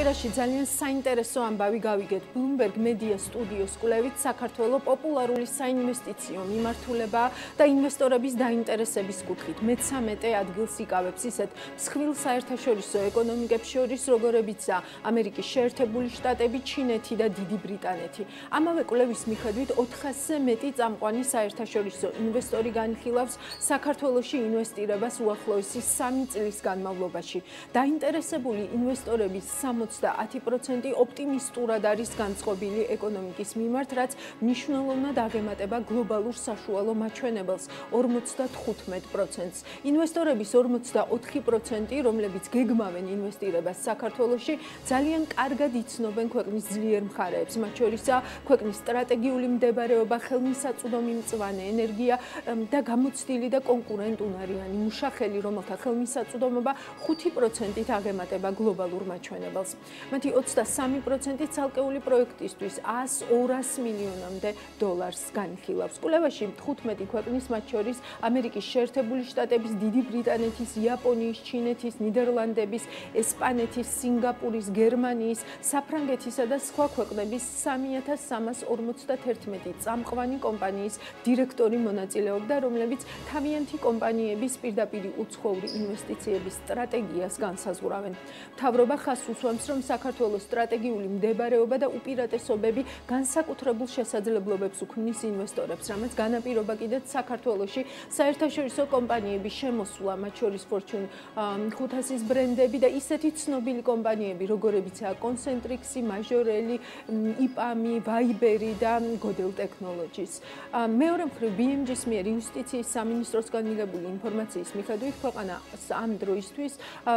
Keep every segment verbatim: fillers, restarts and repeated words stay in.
ეთერაში ძალიან საინტერესო ამბავი გავიგეთ. Bloomberg Media Studios კვლევით საქართველოს პოპულარული საინვესტიციო მიმართულება და ინვესტორების დაინტერესების კუთხით მეთერთმეტე ადგილს იკავებს ისეთ მსხვილ საერთაშორისო ეკონომიკებს შორის, როგორებიცაა ამერიკის შეერთებული შტატები, ჩინეთი და დიდი ბრიტანეთი. ამავე კვლევის მიხედვით ოთხასზე მეტი წამყვანი საერთაშორისო ინვესტორი განიხილავს საქართველოში ინვესტირებას უახლოესი სამი წლის განმავლობაში. დაინტერესებული ინვესტორების სამოცდაათი პროცენტი ოპტიმისტურად არის განწყობილი ეკონომიკის მიმართ, რაც მნიშვნელოვნად აღემატება გლობალურ საშუალო მაჩვენებელს ორმოცდათხუთმეტ პროცენტს. ინვესტორების ორმოცდაოთხი პროცენტი, რომლებიც გეგმავენ ინვესტირებას საქართველოში, ძალიან კარგად იცნობენ ქვეყნის ძლიერ მხარეებს, მათ შორისაა ქვეყნის სტრატეგიული მდებარეობა, ხელმისაწვდომი მწვანე ენერგია და გამოცდილი და კონკურენტუნარიანი მუშახელი, რომელთა ხელმისაწვდომობა ხუთი პროცენტით აღემატება გლობალურ მაჩვენებელს. მათი ოცდასამი პროცენტი ცალკეული პროექტისთვის ას ორას მილიონამდე დოლარს განიხილავს. კვლევაში თხუთმეტი ქვეყნის, მათ შორის ამერიკის შეერთებული შტატების, დიდი ბრიტანეთის, იაპონიის, ჩინეთის, ნიდერლანდების, ესპანეთის, სინგაპურის, გერმანიის, საფრანგეთისა და სხვა ქვეყნების სამი ათას სამას ორმოცდათერთმეტი წამყვანი კომპანიის დირექტორი მონაწილეობდა, რომლებიც თავიანთი კომპანიების პირდაპირი უცხოური ინვესტიციების სტრატეგიას განსაზღვრავენ. მთავრობა ხაზს უსვამს, რომ საქართველოს სტრატეგიული მდებარეობა და უპირატესობები განსაკუთრებულ შესაძლებლობებს უქმნის ინვესტორებს, რამაც განაპირობა კიდეც საქართველოში საერთაშორისო კომპანიების შემოსვლა, მათ შორის Fortune ხუთასის ბრენდები და ისეთი ცნობილი კომპანიები, როგორებიცაა Concentrix, Majorel, იპამ, Viber და Godel Technologies. მეორე მხრივ ბი ემ ჯის მიერ იუსტიციის სამინისტროსგან მიღებული ინფორმაციის მიხედვით ქვეყანას ამ დროისთვის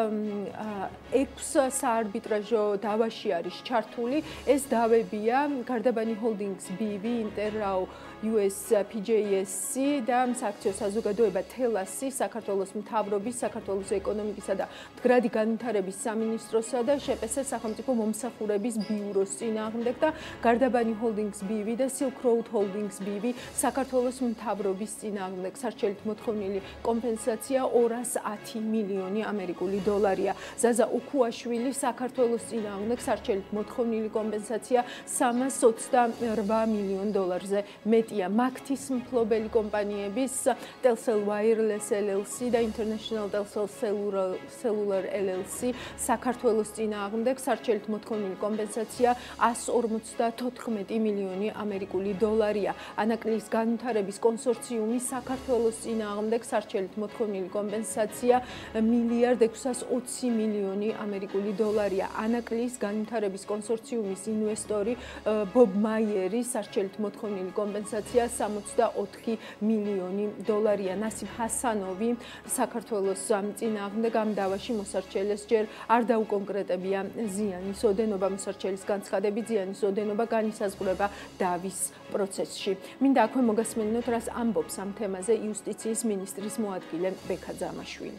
ექვს საარბიტრაჟო დავაში არის ჩართული. ეს დავებია გარდაბანი ჰოლდინგს ბი ვი, ინტერრაო იუ ეს პი ჯეი ეს სი და სააქციო საზოგადოება თელასი, საქართველოს მთავრობის, საქართველოს ეკონომიკისა და მდგრადი განვითარების სამინისტროსა და შე პე ეს სახელმწიფო მომსახურების ბიუროს წინააღმდეგ და გარდაბანი ჰოლდინგს ბი ვი და Silk Road Holdings ბი ვი საქართველოს მთავრობის წინააღმდეგ სარჩელით მოთხოვნილი კომპენსაცია ორას ათი მილიონი ამერიკული დოლარია. ზაზა უქუაშვილი საქართველოს წინააღმდეგ სარჩელით მოთხოვნილი კომპენსაცია სამას ოცდაორ მილიონ დოლარზე მეტია. მაქთის მფლობელი კომპანიების Telcel Wireless ელ ელ სი და International Telcel Cellular ელ ელ სი საქართველოს წინააღმდეგ სარჩელით მოთხოვნილი კომპენსაცია ას ორმოცდათოთხმეტი მილიონი ამერიკული დოლარია. ანაკლის განვითარების კონსორციუმი საქართველოს წინააღმდეგ სარჩელით მოთხოვნილი კომპენსაცია მილიარდ ექვსას ოცი მილიონი ამერიკული დოლარია. ანაკლის განვითარების კონსორციუმის ინვესტორი ბობ მაიერი სარჩელით მოთხოვნილი კომპენსაცია სამოცდაოთხი მილიონი დოლარია. ნასიმ ჰასანოვი საქართველოს წინააღმდეგ ამ დავაში მოსარჩელეს ჯერ არ დაუკონკრეტებია ზიანის ოდენობა, მოსარჩელის განცხადები ზიანის ოდენობა განისაზღვრება დავის პროცესში. მინდა აქვე მოგასმენინოთ, რას ამბობს ამ თემაზე იუსტიციის მინისტრის მოადგილე ბექა ძამაშვილი.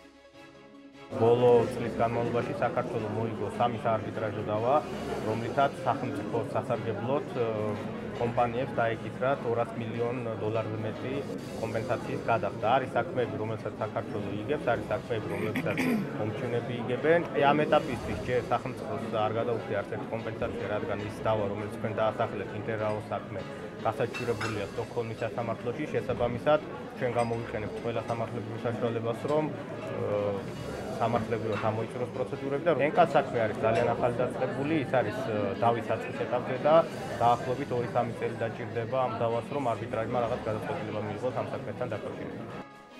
ბოლო წლის განმავლობაში საქართველოს მოიგო სამი საარბიტრაჟო დავა, რომლითაც სახელმწიფო სასარგებლოდ კომპანიებს დაეკისრათ ორას მილიონ დოლარზე მეტი კომპენსაციის გადახდა. არის საქმეები, რომელსაც საქართველოს იგებს, არის საქმეები, რომლებსაც მომჩენები იგებენ. ამ ეტაპისთვის ჯერ სახელმწიფოს არ გადაუხდია არც ერთი კომპენსაცია, რადგან ის დავა, რომელიც თქვენ დაასახელეთ, ინტერრაოს საქმე, გასაჩივრებულია სტოკჰოლმის სასამართლოში. შესაბამისად, ჩვენ გამოვიყენებთ ყველა სამართლებრივ საშუალებას, რომ სამართლებრივად ამოიწუროს პროცედურები და ენკას საქმე არის ძალიან ახალი დაწყებული, ის არის დავის საწყის ეტაპზე და დაახლოებით ორი სამი წელი დაჭირდება ამ დავას, რომ არბიტრაჟმა რაღაც გადაწყვეტილება მიიღოს ამ საქმესთან დაკავშირებით.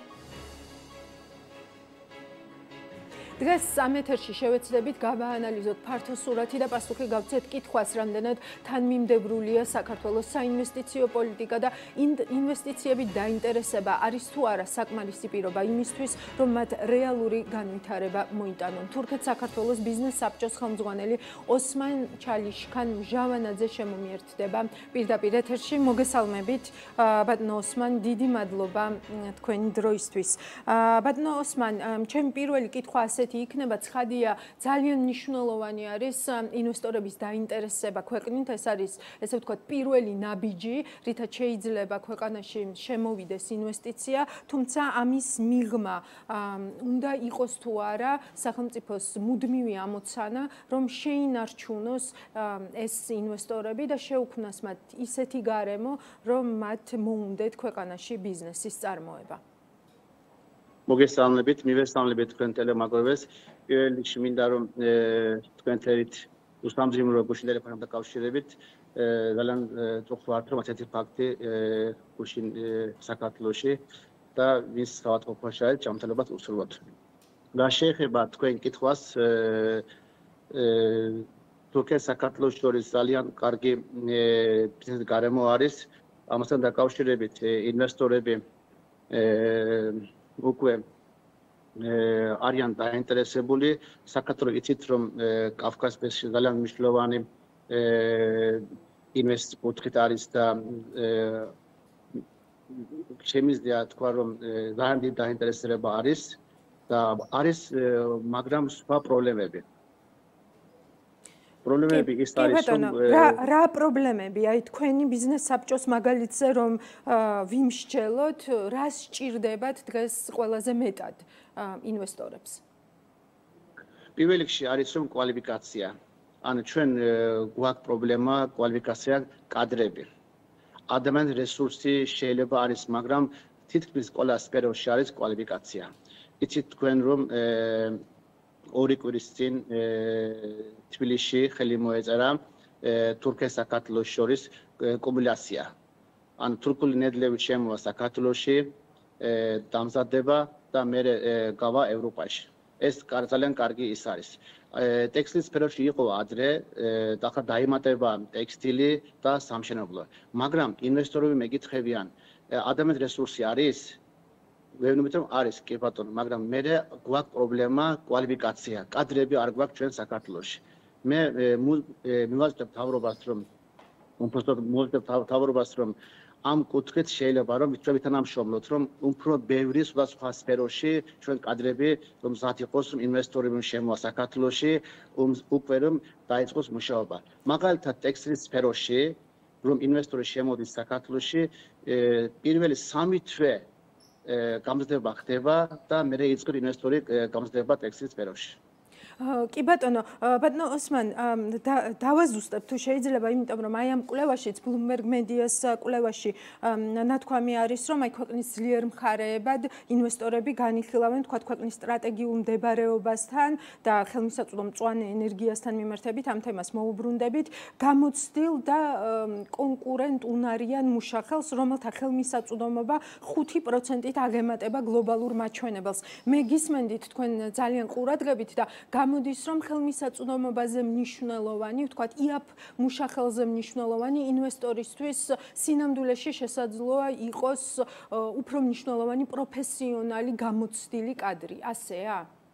დღეს ამ ეთერში შევეცდებით გავაანალიზოთ ფართო სურათი და პასუხი გავცეთ კითხვას, რამდენად თანმიმდევრულია საქართველოს საინვესტიციო პოლიტიკა და ინვესტიციები დაინტერესება არის თუ არა საკმარისი პირობა იმისთვის, რომ მათ რეალური განვითარება მოიტანონ. თურქეთ საქართველოს ბიზნეს საბჭოს ხელმძღვანელი ოსმან ჩალიშქან მჟავანაძე შემომიერთდება პირდაპირ ეთერში. მოგესალმებით, ბატონო ოსმან, დიდი მადლობა თქვენი დროისთვის. ბატონო ოსმან, ჩემი პირველი კითხვა ასეთი ისეთი იქნება, ცხადია, ძალიან მნიშვნელოვანი არის ინვესტორების დაინტერესება ქვეყნით, ეს არის, ესე ვთქვათ, პირველი ნაბიჯი, რითაც შეიძლება ქვეყანაში შემოვიდეს ინვესტიცია, თუმცა ამის მიღმა უნდა იყოს თუ არა სახელმწიფოს მუდმივი ამოცანა, რომ შეინარჩუნოს ეს ინვესტორები და შეუქმნას მათ ისეთი გარემო, რომ მათ მოუნდეთ ქვეყანაში ბიზნესის წარმოება. მოგესალმებით, მივესალმებით თქვენ ტელემაგროვებს. პირველ რიგში მინდა რომ თქვენთერით უსამძიმრო გუშინ ტელეფონთან დაკავშირებით ძალიან წუხ ვართ, რომ ასეთი ფაქტი გუშინ საქართველოში და ვის საავადმყოფოში არის ჯანმრთელობას უსურვოთ. რა შეეხება თქვენ კითხვას, თურქეთს საქართველოს შორის ძალიან კარგი ბიზნეს გარემო არის. ამასთან დაკავშირებით ინვესტორები უკვე არიან დაინტერესებული. საქართველოს იცით, რომ კავკასიაში ძალიან მნიშვნელოვანი ინვესტიციის კუთხით არის და შემიძლია თქვა, რომ ძალიან დიდი დაინტერესება არის და არის, მაგრამ სხვა პრობლემები. პრობლემები ის არის, რომ რა რა პრობლემები, აი თქვენი ბიზნეს საბჭოს მაგალითზე რომ ვიმსჯელოთ, რა სჭირდებათ დღეს ყველაზე მეტად ინვესტორებს? პირველ რიგში არის რომ კვალიფიკაცია. ანუ ჩვენ გვაქვს პრობლემა კვალიფიკაცია კადრები. ადამიანის რესურსი შეიძლება არის, მაგრამ თითქმის ყველა სფეროში არის კვალიფიკაცია. იცით თქვენ რომ ორი კვირის წინ თბილისში ხელი მოეწერა თურქეთს საქართველოს შორის კუმულაცია. ან თურქული ნედლევი შემოვა საქართველოში, დამზადება და მე გავა ევროპაში. ეს ძალიან კარგი ის არის. ტექსტილის სფეროში იყო ადრე, ახლა დაიმატება ტექსტილი და სამშენებლო. მაგრამ ინვესტორები მეკითხებიან, ადამიანის რესურსი არის? ვეუბნებით რომ არის, კი ბატონო, მაგრამ მე გვაქვს პრობლემა კვალიფიკაცია. კადრები არ გვაქვს ჩვენ საქართველოში. მე მივაწყებ მთავრობას რომ უბრალოდ მოვაწყებ მთავრობას რომ ამ კუთხით შეიძლება რომ თვითთანამშრომლოთ, რომ უფრო ბევრი სხვადასხვა სფეროში ჩვენ კადრები რომ მზად იყოს, რომ ინვესტორები შემოვა საქართველოში, უკვე რომ დაიწყოს მუშაობა. მაგალითად ტექსტილის სფეროში რომ ინვესტორი შემოდის საქართველოში, პირველი სამი თვე გამზრდება ხდება და მე იწყებს ინვესტორი გამზრდება ტექსტილის სფეროში. კი ბატონო, ბატონო ოსმან, დავაზუსტებ თუ შეიძლება, იმიტომ რომ აი ამ კვლევაშიც, Bloomberg Media-ს კვლევაში ნათქვამი არის, რომ აი ქვეყნის ძლიერ მხარეებად ინვესტორები განიხილავენ თქვა ქვეყნის სტრატეგიულ მდებარეობასთან და ხელმისაწვდომ მწვანე ენერგიასთან მიმართებით ამ თემას მოუბრუნდებით, გამოცდილ და კონკურენტ უნარიან მუშახელს, რომელთა ხელმისაწვდომობა ხუთი პროცენტით აღემატება გლობალურ მაჩვენებელს. მე გისმენდით თქვენ ძალიან ყურადღებით და გამოდის რომ ხელმისაწვდომობაზე მნიშვნელოვანი, ვთქვათ, იაფ მუშახელზე მნიშვნელოვანი ინვესტორისთვის სინამდვილეში შესაძლოა იყოს უფრო მნიშვნელოვანი პროფესიონალი გამოცდილი კადრი, ასეა?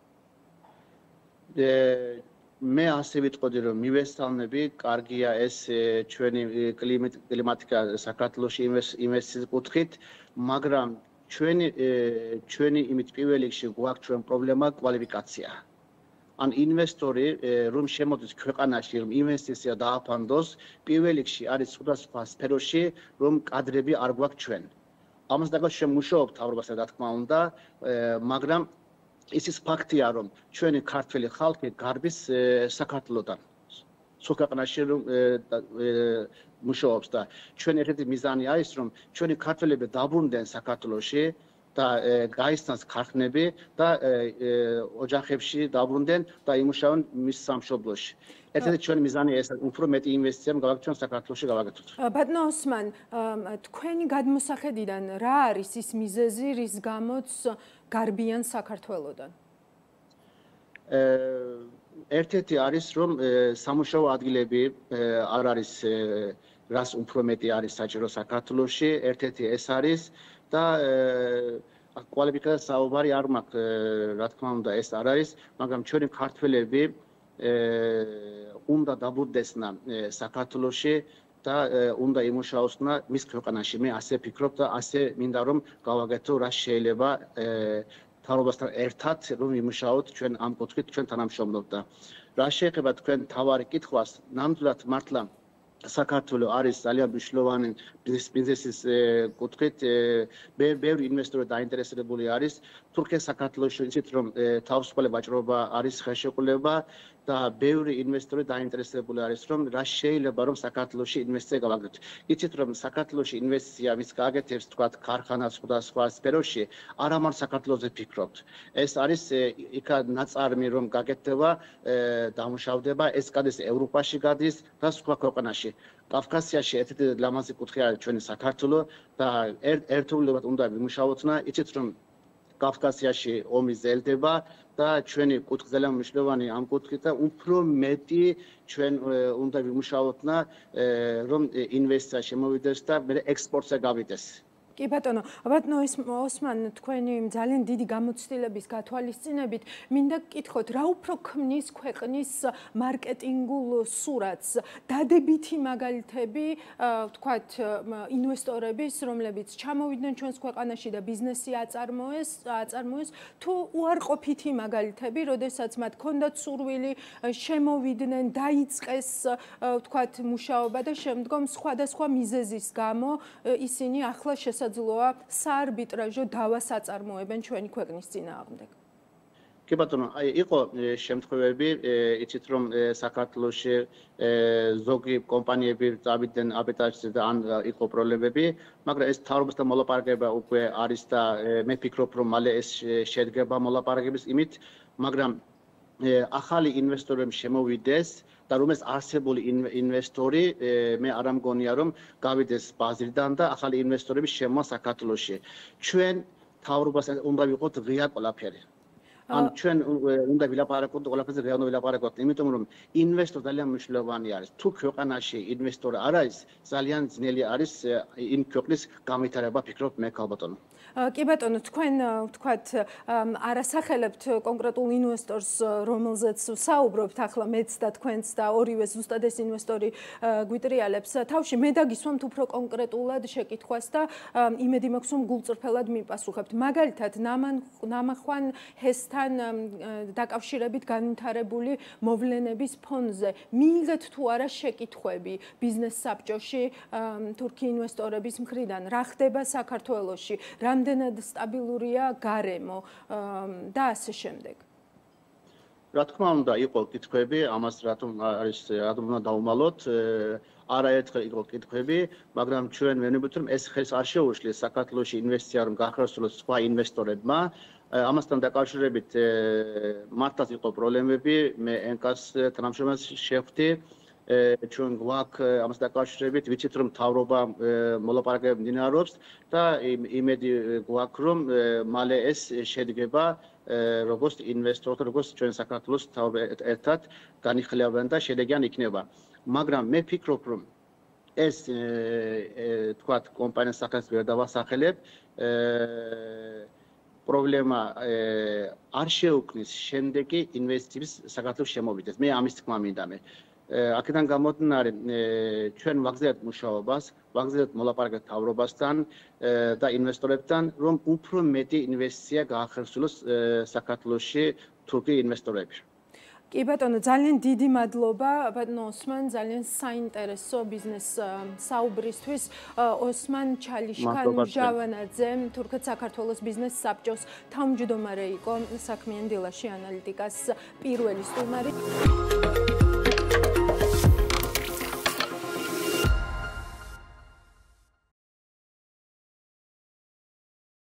მე ასე ვიტყოდი რომ მივესალმები, კარგია ეს ჩვენი კლიმატიკა საქართველოში ინვესტიციის კუთხით, მაგრამ ჩვენი ჩვენი იმით პირველ რიგში გვაქვს ჩვენ პრობლემა კვალიფიკაცია. ან ინვესტორი რომ შემოდის ქვეყანაში, რომ ინვესტიცია დააფანდოს, პირველ რიგში არის სხვადასხვა სფეროში, რომ კადრები არ გვაქვს ჩვენ. ამას დაკავშირებით მუშაობთ მთავრობასთან, რა თქმა უნდა, მაგრამ ის ის ფაქტია, რომ ჩვენი ქართველი ხალხი გარბის საქართველოსთან. სულ ქვეყანაში რომ მუშაობს და ჩვენი ერთ-ერთი მიზანი არის, რომ ჩვენი ქართველები დაბრუნდნენ საქართველოში და გაისწრას ქარხნები და ოჯახებში დაბრუნდნენ და იმუშაონ მის სამშობლოში. ერთ-ერთი ჩვენი მიზანი ეს უფრო მეტი ინვესტიცია გავაკეთოთ საქართველოში გავაკეთოთ. ბატონო ოსმან, თქვენი გადმოსახედიდან რა არის ის მიზეზი, რის გამოც გარბიან საქართველოსთან? ერთ-ერთი არის რომ სამუშაო ადგილები არ არის რას უფრო მეტი არის საჭირო საქართველოში, ერთ-ერთი ეს არის და კვალიფიკაცია საუბარი არ მაქვს, რა თქმა უნდა ეს არ არის, მაგრამ ჩვენი ქართველები უნდა დაბრუნდესნა საქართველოში და უნდა იმუშაოსნა მის ქვეყანაში. მე ასე ფიქრობ და ასე მინდა რომ გავაკეთო რა შეიძლება მთავრობასთან ერთად რომ იმუშაოთ ჩვენ ამ კუთხით ჩვენ თანამშრომლობდა. რა შეეხება თქვენ თავარი კითხვას, ნამდვილად მართლა საქართველო არის ძალიან მნიშვნელოვანი ბიზნესის კუთხით, ბევრი ინვესტორი დაინტერესებული არის. თურქეთს საქართველოში იცით რომ თავისუფალი ვაჭრობა არის ხელშეკრულება და ბევრი ინვესტორი დაინტერესებული არის რომ რა შეიძლება რომ საქართველოში ინვესტიცია გავაკეთოთ. იცით რომ საქართველოში ინვესტიცია ვის გააკეთებს თქვა ქარხანა სხვადასხვა სფეროში, არა მარტო საქართველოზე ფიქრობთ. ეს არის იქა ნაწარმი რომ გაკეთდება, დამუშავდება, ეს გადის ევროპაში გადის და სხვა ქვეყანაში. კავკასიაში ერთ-ერთი ლამაზი კუთხე არის ჩვენი საქართველო და ერთობლივად უნდა ვიმუშაოთ. იცით რომ კავკასიაში ომი ზელდება და ჩვენი კუთხე ძალიან მნიშვნელოვანი ამ კუთხით და უფრო მეტი ჩვენ უნდა ვიმუშაოთ რომ ინვესტიცია შემოვიდეს და მე ექსპორტზე გავიდეს. კი ბატონო, ბატონო ოსმან, თქვენი ძალიან დიდი გამოცდილების გათვალისწინებით, მინდა გკითხოთ, რა უფრო ქმნის ქვეყნის მარკეტინგულ სურათს, დადებითი მაგალითები, ვთქვათ, ინვესტორების, რომლებიც ჩამოვიდნენ ჩვენს ქვეყანაში და ბიზნესი აწარმოეს, აწარმოეს, თუ უარყოფითი მაგალითები, როდესაც მათ ჰქონდათ სურვილი, შემოვიდნენ, დაიწყეს, ვთქვათ, მუშაობა და შემდგომ სხვადასხვა მიზეზის გამო ისინი ახლა შესაძლოა საარბიტრაჟო დავას აწარმოებენ ჩვენი ქვეყნის წინააღმდეგ. კი ბატონო, აი იყო შემთხვევები, იცით რომ საქართველოში ზოგი კომპანიები წავიდნენ არბიტრაჟზე და ან იყო პრობლემები, მაგრამ ეს მთავრობასთან მოლაპარაკება უკვე არის და მე ფიქრობ რომ მალე ეს შედგება მოლაპარაკების იმით, მაგრამ ახალი ინვესტორები შემოვიდეს და რომელს არსებული ინვესტორი მე არ ამგონია რომ გავიდეს ბაზრიდან და ახალი ინვესტორები შემოვა საქართველოში. ჩვენ მთავრობასთან უნდა ვიყოთ ღია ყველაფერი. ან ჩვენ უნდა ვილაპარაკოთ ყველაფერზე ღია უნდა ვილაპარაკოთ, იმიტომ რომ ინვესტორი ძალიან მნიშვნელოვანი არის. თუ ქვეყანაში ინვესტორი არ არის, ძალიან ძნელი არის იმ ქვეყნის განვითარება, ფიქრობ მე ქალბატონო. კი ბატონო, თქვენ ვთქვათ, არასახელებთ კონკრეტულ ინვესტორს, რომელზეც საუბრობთ ახლა მეც და თქვენც და ორივე ზუსტად ეს ინვესტორი გვიტრიალებს. თავში მე დაგისვამთ უფრო კონკრეტულად შეკითხვას და იმედი მაქვს რომ გულწრფელად მიპასუხებთ. მაგალითად, ნამახვან ჰესთან დაკავშირებით განვითარებული მოვლენების ფონზე მიიღეთ თუ არა შეკითხვები ბიზნეს საბჭოში თურქი ინვესტორების მხრიდან, რა ხდება საქართველოში, რამდენად სტაბილურია გარემო და ასე შემდეგ. რა თქმა უნდა, იყო კითხვები, ამას რატომ არის რატომ უნდა დავუმალოთ, არაერთხელ იყო კითხვები, მაგრამ ჩვენ ვენებთ რომ ეს ხელს არ შეუშლის საქართველოში ინვესტიცია რომ გაახერხოს სხვა ინვესტორებმა. ამასთან დაკავშირებით მართლაც იყო პრობლემები, მე ენკას თანამშრომელს შევხვდი. ჩვენ გვაქვს ამას დაკავშირებით, ვიცით რომ მთავრობა მოლაპარაკებები მიმდინარეობს და იმედი გვაქვს რომ მალე ეს შედგება როგორც ინვესტორთა, როგორც ჩვენ საქართველოს ერთად განიხილავენ და შედეგიან იქნება. მაგრამ მე ფიქრობ რომ ეს თქვათ კომპანიას სახელს ვერ დავასახელებ, პრობლემა არ შეუქმნის შემდეგი ინვესტიციების საქართველოს შემოვიდეს. მე ამის თქმა მინდა მე. აქედან გამომდინარე, ჩვენ ვაგზავნებთ მუშაობას, ვაგზავნებთ მოლაპარაკებებს მთავრობასთან და ინვესტორებთან, რომ უფრო მეტი ინვესტიცია გაახერხოს საქართველოში თურქი ინვესტორები. კი ბატონო, ძალიან დიდი მადლობა ბატონო ოსმან, ძალიან საინტერესო ბიზნეს საუბრისთვის. ოსმან ჩალიშკან ჟავანაძე, თურქეთ საქართველოს ბიზნეს საბჭოს თავმჯდომარე იყო საქმიან დილაში ანალიტიკას პირველი სტუმარი.